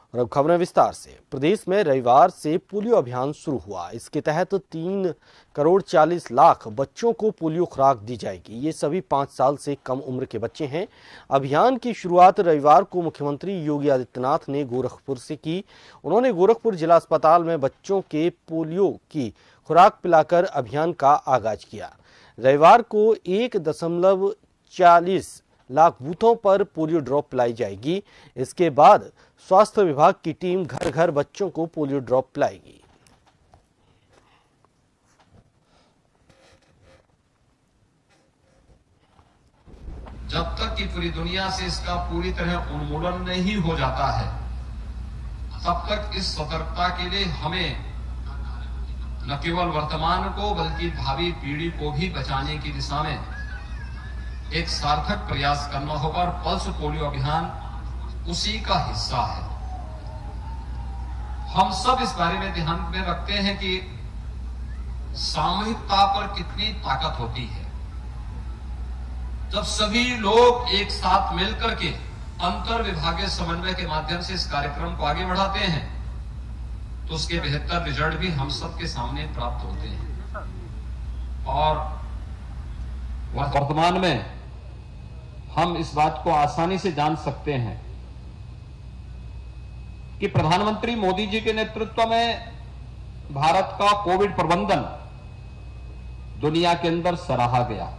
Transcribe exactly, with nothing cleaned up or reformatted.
और अब खबरें विस्तार से। प्रदेश में रविवार से पोलियो अभियान शुरू हुआ। इसके तहत तीन करोड़ चालीस लाख बच्चों को पोलियो खुराक दी जाएगी। ये सभी पाँच साल से कम उम्र के बच्चे हैं। अभियान की शुरुआत रविवार को मुख्यमंत्री योगी आदित्यनाथ ने गोरखपुर से की। उन्होंने गोरखपुर जिला अस्पताल में बच्चों के पोलियो की खुराक पिलाकर अभियान का आगाज किया। रविवार को एक दशमलव चालीस लाख बूथों पर पोलियो ड्रॉप पिलाई जाएगी। इसके बाद स्वास्थ्य विभाग की टीम घर घर बच्चों को पोलियो ड्रॉप पिलाएगी। जब तक कि पूरी दुनिया से इसका पूरी तरह उन्मूलन नहीं हो जाता है, तब तक इस सतर्कता के लिए हमें न केवल वर्तमान को बल्कि भावी पीढ़ी को भी बचाने की दिशा में एक सार्थक प्रयास करना होगा। और पल्स पोलियो अभियान उसी का हिस्सा है। हम सब इस बारे में ध्यान में रखते हैं कि सामूहिकता पर कितनी ताकत होती है। जब सभी लोग एक साथ मिलकर के अंतर विभागीय समन्वय के माध्यम से इस कार्यक्रम को आगे बढ़ाते हैं, तो उसके बेहतर रिजल्ट भी हम सबके सामने प्राप्त होते हैं। और वर्तमान में हम इस बात को आसानी से जान सकते हैं कि प्रधानमंत्री मोदी जी के नेतृत्व में भारत का कोविड प्रबंधन दुनिया के अंदर सराहा गया।